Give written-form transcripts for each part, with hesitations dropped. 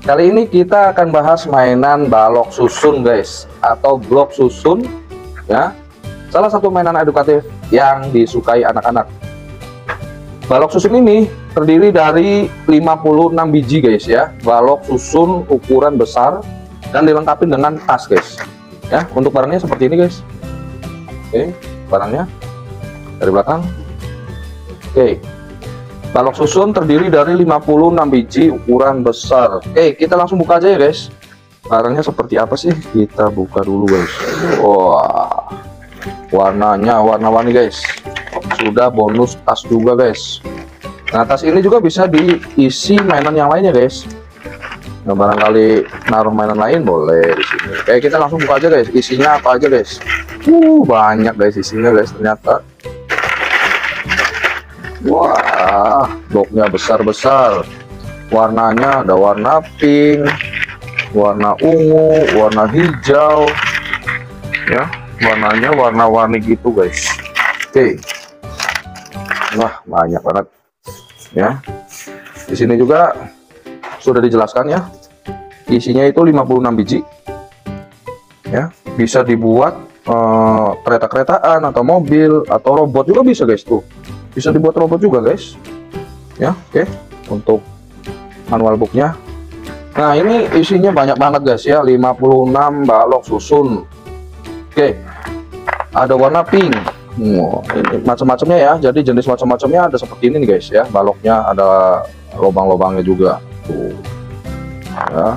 Kali ini kita akan bahas mainan balok susun guys, atau blok susun ya. Salah satu mainan edukatif yang disukai anak-anak. Balok susun ini terdiri dari 56 biji guys ya. Balok susun ukuran besar dan dilengkapi dengan tas guys. Ya, untuk barangnya seperti ini guys. Oke, barangnya dari belakang. Oke. Balok susun terdiri dari 56 biji ukuran besar. Oke, kita langsung buka aja ya guys. Barangnya seperti apa sih? Kita buka dulu guys. Wah, warnanya warna-warni guys. Sudah bonus tas juga guys. Nah, tas ini juga bisa diisi mainan yang lainnya guys. Nah, barangkali naruh mainan lain boleh di sini. Oke, kita langsung buka aja guys. Isinya apa aja guys? Banyak guys isinya guys ternyata. Wah, bloknya besar-besar. Warnanya ada warna pink, warna ungu, warna hijau. Ya, warnanya warna-warni gitu guys. Oke. Wah, banyak banget. Ya. Di sini juga sudah dijelaskan ya. Isinya itu 56 biji. Ya, bisa dibuat kereta-keretaan atau mobil atau robot juga bisa guys tuh. Bisa dibuat robot juga guys ya. Oke, untuk manual booknya. Nah, ini isinya banyak banget guys ya, 56 balok susun. Oke, ada warna pink. Ini macam-macamnya ya, jadi jenis macam-macamnya ada seperti ini nih guys ya. Baloknya ada lubang-lubangnya juga tuh ya.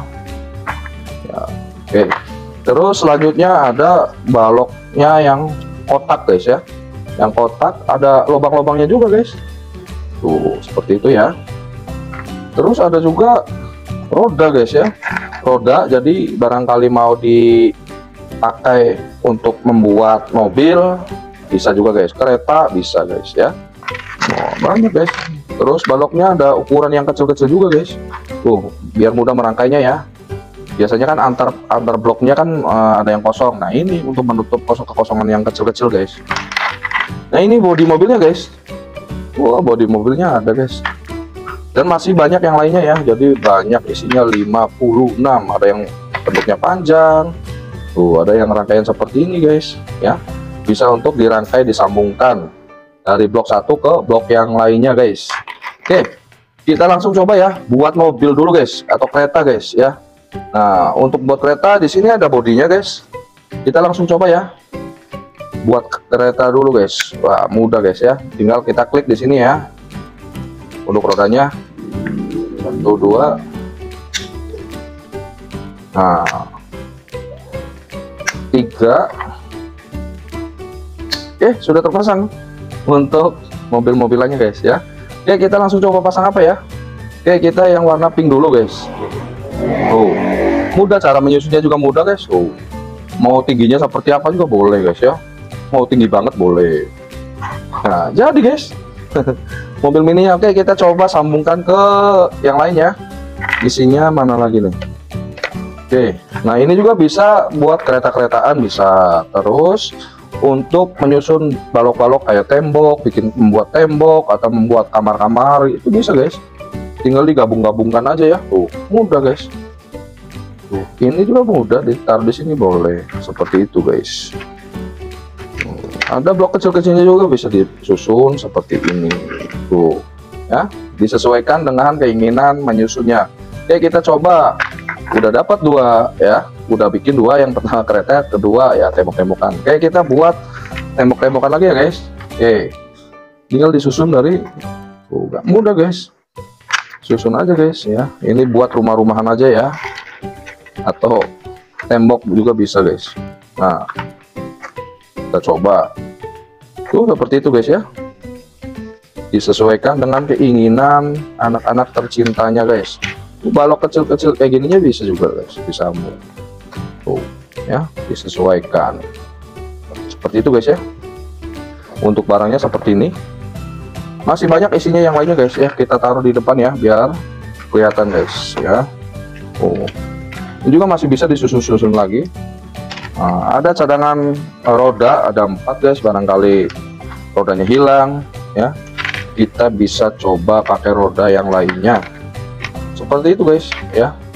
Oke, terus selanjutnya ada baloknya yang kotak guys ya. Yang kotak ada lubang-lubangnya juga guys tuh, seperti itu ya. Terus ada juga roda guys ya, roda, jadi barangkali mau dipakai untuk membuat mobil bisa juga guys, kereta bisa guys ya. Banyak guys. Terus baloknya ada ukuran yang kecil-kecil juga guys tuh, biar mudah merangkainya ya. Biasanya kan antar bloknya kan ada yang kosong. Nah, ini untuk menutup kekosongan yang kecil-kecil guys. Nah, ini bodi mobilnya guys. Wah, bodi mobilnya ada guys. Dan masih banyak yang lainnya ya. Jadi banyak, isinya 56. Ada yang bentuknya panjang. Tuh, ada yang rangkaian seperti ini guys ya. Bisa untuk dirangkai, disambungkan dari blok satu ke blok yang lainnya guys. Oke, kita langsung coba ya buat mobil dulu guys, atau kereta guys ya. Nah, untuk buat kereta di sini ada bodinya guys. Kita langsung coba ya buat kereta dulu guys. Wah, mudah guys ya, tinggal kita klik di sini ya. Untuk rodanya 1 2. Nah, 3. Sudah terpasang untuk mobil-mobilannya guys ya. Oke, kita langsung coba pasang apa ya. Oke, kita yang warna pink dulu guys. Mudah, cara menyusunnya juga mudah guys. Mau tingginya seperti apa juga boleh guys ya. Mau tinggi banget boleh. Nah, jadi guys mobil mininya. Oke, kita coba sambungkan ke yang lainnya. Isinya mana lagi nih? Oke, nah ini juga bisa buat kereta-keretaan bisa. Terus untuk menyusun balok-balok kayak tembok, membuat tembok atau membuat kamar-kamar itu bisa guys. Tinggal digabung-gabungkan aja ya. Tuh, mudah guys. Tuh, ini juga mudah, ditaruh di sini boleh. Seperti itu guys. Ada blok kecil-kecilnya juga bisa disusun seperti ini tuh ya, disesuaikan dengan keinginan menyusunnya. Oke, kita coba. Udah dapat 2 ya, udah bikin 2, yang pertama kereta, kedua ya tembok-tembokan. Oke, kita buat tembok-tembokan lagi ya guys. Oke, tinggal disusun dari mudah guys, susun aja guys ya. Ini buat rumah-rumahan aja ya, atau tembok juga bisa guys. Nah, kita coba tuh seperti itu guys ya, disesuaikan dengan keinginan anak-anak tercintanya guys. Balok kecil-kecil kayak gininya bisa juga guys, disambung tuh ya, disesuaikan seperti itu guys ya. Untuk barangnya seperti ini. Masih banyak isinya yang lainnya guys ya, kita taruh di depan ya biar kelihatan guys ya. Ini juga masih bisa disusun-susun lagi. Nah, ada cadangan roda, ada 4 guys, barangkali rodanya hilang ya, kita bisa coba pakai roda yang lainnya seperti itu guys ya.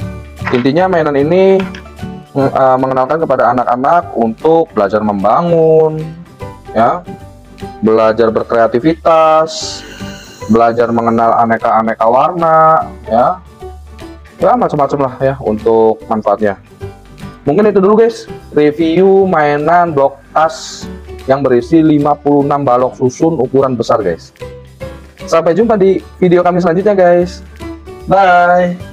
Intinya mainan ini mengenalkan kepada anak-anak untuk belajar membangun, ya, belajar berkreativitas, belajar mengenal aneka-aneka warna, ya, macam-macam lah ya untuk manfaatnya. Mungkin itu dulu guys, review mainan blok tas yang berisi 56 balok susun ukuran besar guys. Sampai jumpa di video kami selanjutnya guys. Bye.